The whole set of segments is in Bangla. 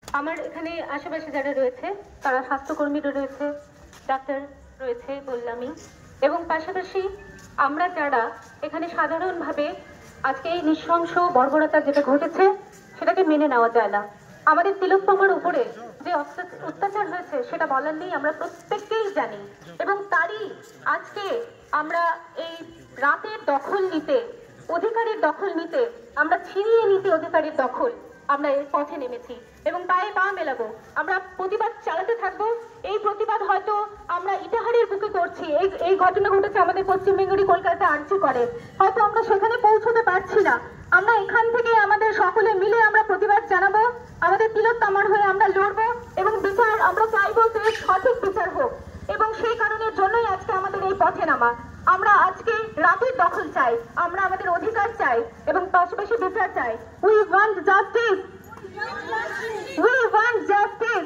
আমার এখানে আশেপাশে যারা রয়েছে তারা স্বাস্থ্যকর্মীরা রয়েছে, ডাক্তার রয়েছে বললামই, এবং পাশাপাশি আমরা যারা এখানে সাধারণভাবে আজকে এই নৃশংস বর্বরতা যেটা ঘটেছে সেটাকে মেনে নেওয়া যায় না। আমাদের তিলোত্তমার উপরে যে অত্যাচার হয়েছে সেটা বলার নেই, আমরা প্রত্যেককেই জানি, এবং তারই আজকে আমরা এই রাতের দখল নিতে, অধিকারের দখল নিতে, আমরা ছিনিয়ে নিতে অধিকারের দখল, আমরা এর পথে নেমেছি এবং পায়ে পা মেলাবো। আমরা প্রতিবাদ চালাতে থাকবো। এই প্রতিবাদ হয়তো আমরা ইটাহারের বুকে করছি, এই ঘটনা ঘটেছে আমাদের পশ্চিমবঙ্গেরই কলকাতা আর্জি করে, হয়তো আমরা সেখানে পৌঁছতে পারছি না। আমরা এখান থেকে আমাদের সকলে মিলে আমরা প্রতিবাদ জানাবো, আমাদের তিলোত্তমার হয়ে আমরা লড়বো এবং বিচার আমরা চাইবো যে সঠিক বিচার হোক, এবং সেই কারণের জন্যই আজকে আমাদের এই পথে নামা। আমরা আজকে রাতের দখল চাই, আমরা আমাদের অধিকার চাই এবং পাশাপাশি বিচার চাই। We want justice, we want justice.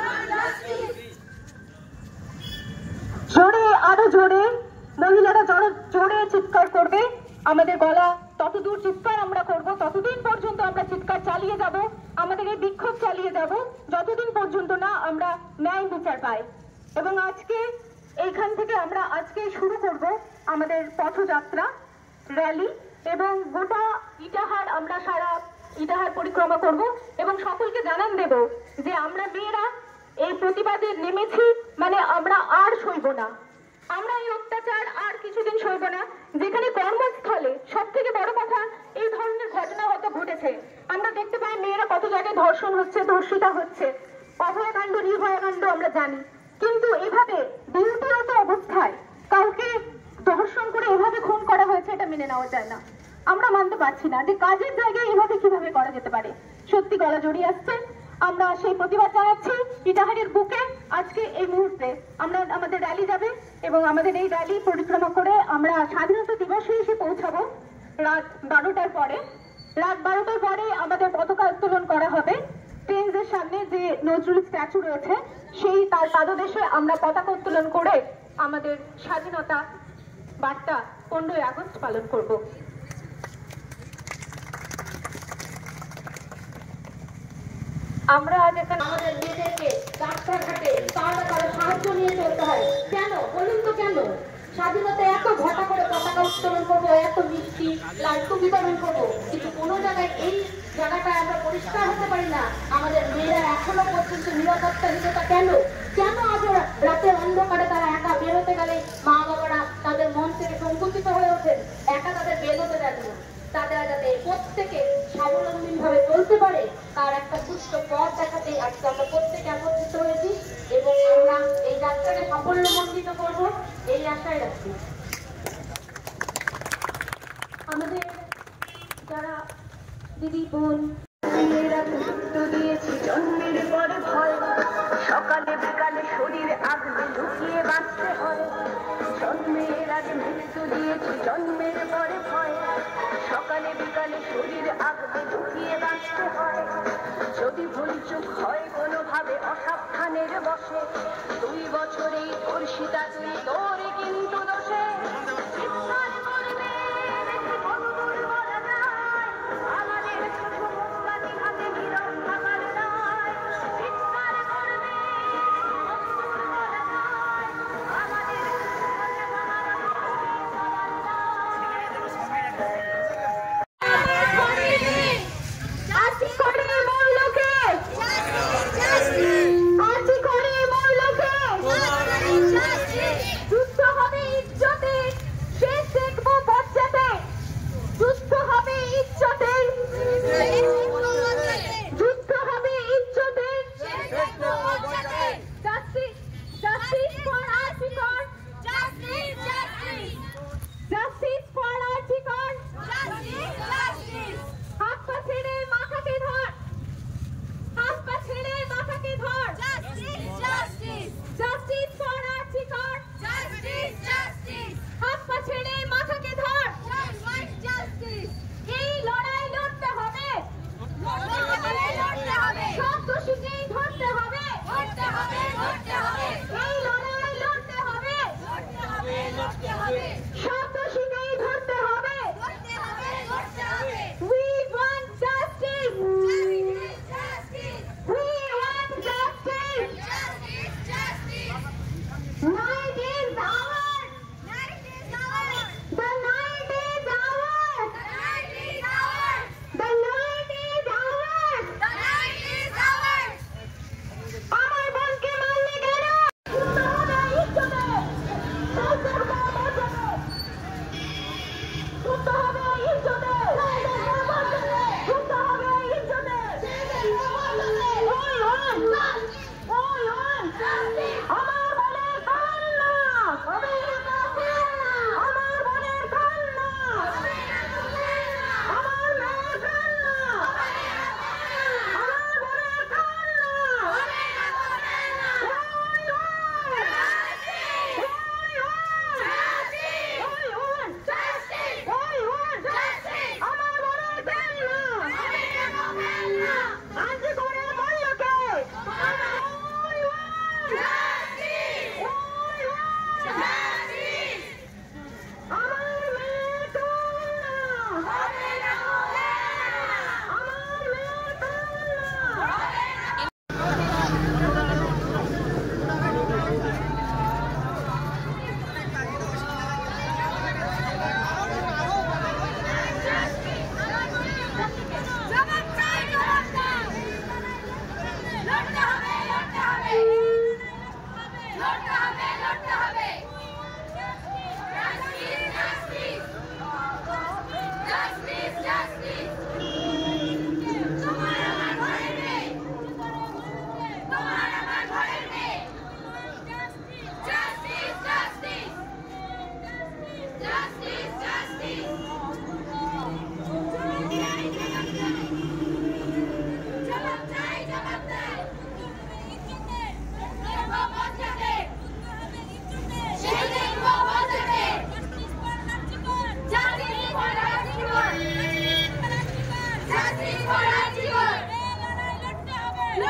জোরে, আরো জোরে মহিলারা জোরে চিৎকার করবে। আমাদের গলা ততদূর চিৎকার আমরা করব, ততদিন পর্যন্ত আমরা চিৎকার চালিয়ে যাব, আমাদের এই বিক্ষোভ চালিয়ে যাব যতদিন পর্যন্ত না আমরা ন্যায় বিচার পাই। এবং আজকে এইখান থেকে আমরা আজকে শুরু করব আমাদের পথযাত্রা, র্যালি, এবং গোটা ইটাহার আমরা সারা ইটাহার পরিক্রমা করব এবং সকলকে জানান দেব যে আমরা মেয়েরা এই প্রতিবাদে নেমেছি, মানে আমরা আর সইব না, আমরা এই অত্যাচার আর কিছুদিন সইব না। যেখানে কর্মস্থলে সব থেকে বড় কথা এই ধরনের ঘটনা হয়তো ঘটেছে, আমরা দেখতে পাই মেয়েরা কত জায়গায় ধর্ষণ হচ্ছে, ধর্ষিতা হচ্ছে, অভয়াকাণ্ড নির্ভয়াকাণ্ড আমরা জানি, কিন্তু এভাবে ডিউটিরত অবস্থায় কাউকে ধর্ষণ করে এভাবে খুন করা হয়েছে এটা মেনে নেওয়া যায় না। আমরা মানতে পারছি না যে কাজের জায়গায় এভাবে কিভাবে করা যেতে পারে। সত্যি গলা জড়িয়ে আসছে। আমরা সেই প্রতিবাদ জানাচ্ছি ইটাহারের বুকে। আজকে এই মুহূর্তে আমরা আমাদের র্যালি যাবে এবং আমাদের এই র্যালি পরিক্রমা করে আমরা স্বাধীনতা দিবসে এসে পৌঁছাবো রাত 12টার পরে। রাত 12টার পরে আমাদের পতাকা উত্তোলন করা হবে। ট্রেনদের সামনে যে নজরুল স্ট্যাচু রয়েছে সেই তার পাদদেশে আমরা পতাকা উত্তোলন করে আমাদের স্বাধীনতা বার্তা 15ই আগস্ট পালন করব। আমরা আজ এখানে আমাদের মেয়েদেরকে রাস্তাঘাটে কারো সাহায্য নিয়ে চলতে হয় কেন বলুন তো? কেন স্বাধীনতা এত ঘটা করে পতাকা উত্তোলন করবো, এত মিষ্টি লাড্ডু বিতরণ করবো, কিন্তু কোনো জায়গায় এই জায়গাটায় আমরা পরিষ্কার হতে পারি না। আমাদের মেয়েরা এখনো পর্যন্ত নিরাপত্তাহীনতা কেন? কেন আজ রাতের অন্ধকারে তারা একা বেরোতে গেলে মা বাবারা তাদের মন থেকে সংকুচিত হয়ে ওঠেন, একা তাদের বেরোতে দেন না। তারা যাতে প্রত্যেকে স্বাবলম্বী ভাবে চলতে পারে তার একটা সুস্থ পথ দেখাতে আজকে আমরা প্রত্যেকে একত্রিত হয়েছি এবং আমরা এই যাত্রাকে সাফল্যমণ্ডিত করব এই আশায় রাখছি। আমাদের যারা দিদি বোন দিয়েছি জন্মের পরে ভয়, সকালে বিকালে শরীর আগলে লুকিয়ে বাঁচতে হয়। জন্মের আগে মৃত্যু দিয়েছি জন্মের পরে ভয়, সকালে বিকালে শরীর আগলে লুকিয়ে বাঁচতে হয়। যদি ভুলচুক হয় কোনোভাবে অসাবধানের বসে, 2 বছরেই ধর্ষিতা তুই, তোর কিন্তু দোষে।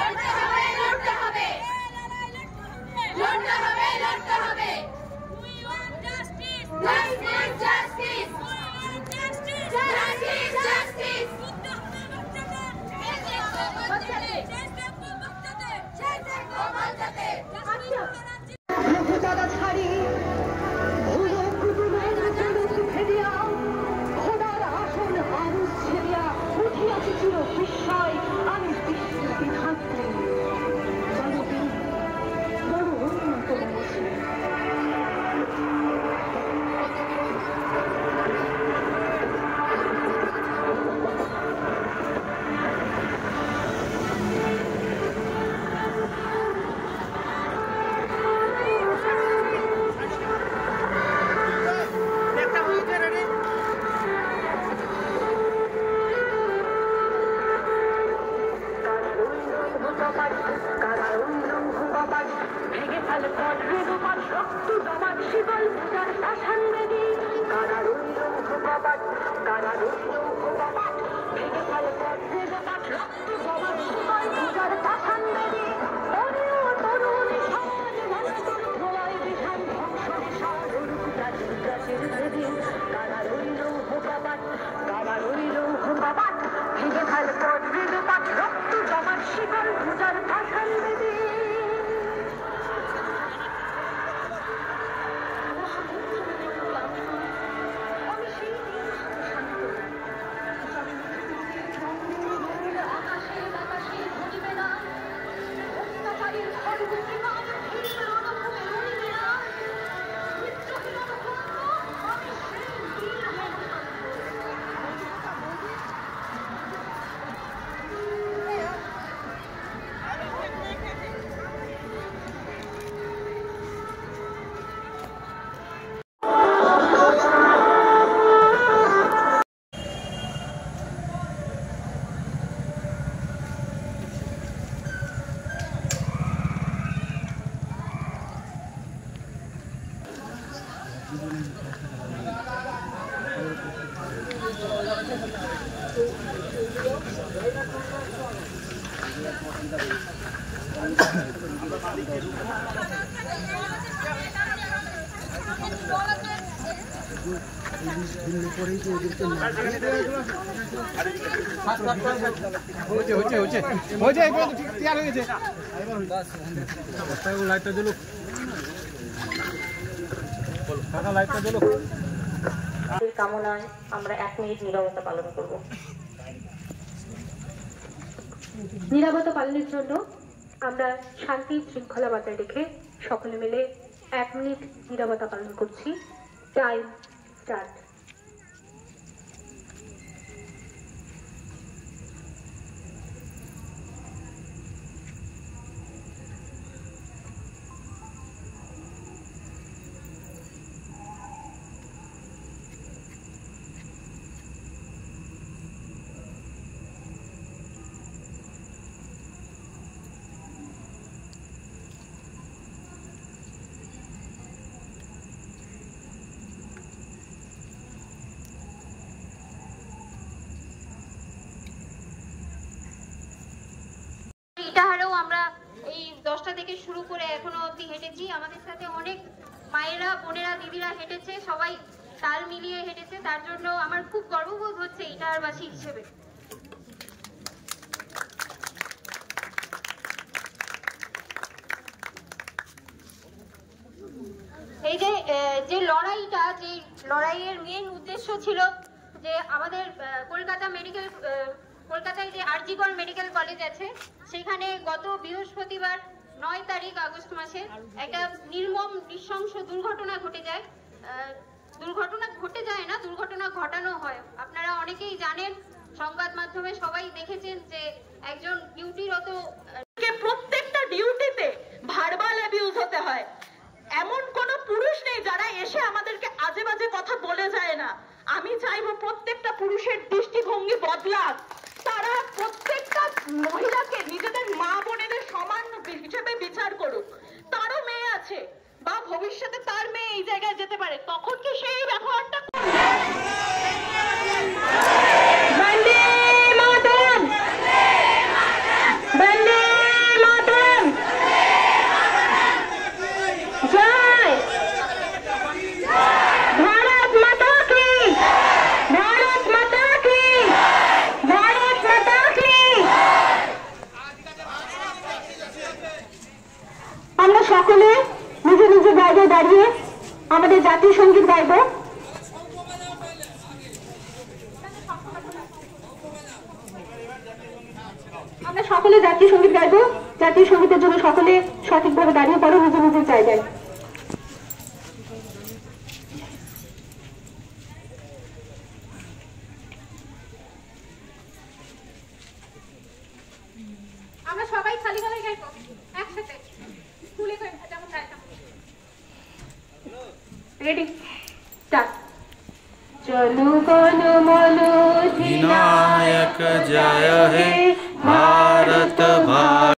কামনায় আমরা 1 মিনিট নীরবতা পালন করব। নীরবতা পালনের জন্য আমরা শান্তি শৃঙ্খলা বজায় রেখে সকলে মিলে 1 মিনিট নীরবতা পালন করছি। Time start. ইটাহারেও আমরা এই 10টা থেকে শুরু করে এখনো অবধি হেঁটেছি। আমাদের সাথে অনেক মায়েরা, বোনেরা, দিদিরা হেঁটেছে, সবাই তাল মিলিয়ে হেঁটেছে। তার জন্য আমার খুব গর্ববোধ হচ্ছে ইটাহারবাসী হিসেবে। এই যে লড়াইয়ের মেন উদ্দেশ্য ছিল যে আমাদের কলকাতায় যে আরজিকর মেডিকেল কলেজ আছে, সেখানে গত বৃহস্পতিবার 9 তারিখ আগস্ট মাসে একটা নির্মম নৃশংস দুর্ঘটনা ঘটে যায়। দুর্ঘটনা ঘটানো হয়। আপনারা অনেকেই জানেন, সংবাদ মাধ্যমে সবাই দেখেছেন যে একজন ডিউটিরত, প্রত্যেকটা ডিউটিতে ভার্বাল অ্যাবিউজ হতে হয়। এমন কোন পুরুষ নেই যারা এসে আমাদেরকে আজে বাজে কথা বলে যায় না। আমি চাইবো প্রত্যেকটা পুরুষের দৃষ্টিভঙ্গি বদলাক। তারা প্রত্যেকটা মহিলাকে নিজেদের মা বোনেদের সমান হিসেবে বিচার করুক। তারও মেয়ে আছে বা ভবিষ্যতে তার মেয়ে এই জায়গায় যেতে পারে, তখন কি সেই ব্যবহারটা বন্দে মাতরম, বন্দে সকলে নিজ নিজ জায়গায় দাঁড়িয়ে আমাদের জাতীয় সঙ্গীত গাইব। আমরা সকলে জাতীয় সঙ্গীত গাইব। জাতীয় সঙ্গীতের জন্য সকলে সঠিকভাবে দাঁড়িয়ে পড়ো নিজ নিজের জায়গায়। আমরা সবাই খালি গলায় গাইবো একসাথে, স্কুলে যেমন গাইতাম। Ready, start. চলো গণ মনো विनायक जय हे भारत भाग्य।